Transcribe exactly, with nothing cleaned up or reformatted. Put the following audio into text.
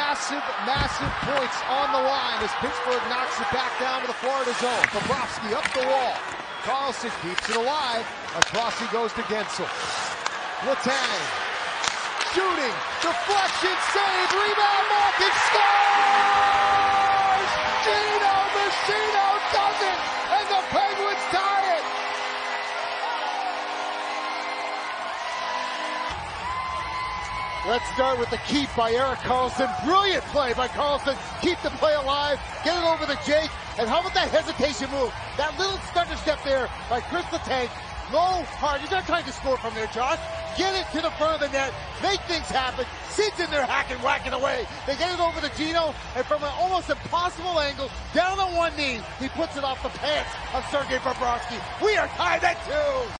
massive, massive points on the line as Pittsburgh knocks it back down to the Florida zone. Bobrovsky up the wall. Carlson keeps it alive. Across he goes to Gensel. Letang. Shooting. Deflection. Save. Rebound. Malkin scores! Gino Messino does it! And the Penguins tie it! Let's start with the keep by Erik Karlsson. Brilliant play by Karlsson. Keep the play alive. Get it over to Jake. And how about that hesitation move? That little stutter step there by Chris Letang. Low, hard. He's not trying to score from there, Josh. Get it to the front of the net. Make things happen. Sid's in there hacking, whacking away. They get it over to Gino. And from an almost impossible angle, down on one knee, he puts it off the pants of Sergei Bobrovsky. We are tied at two.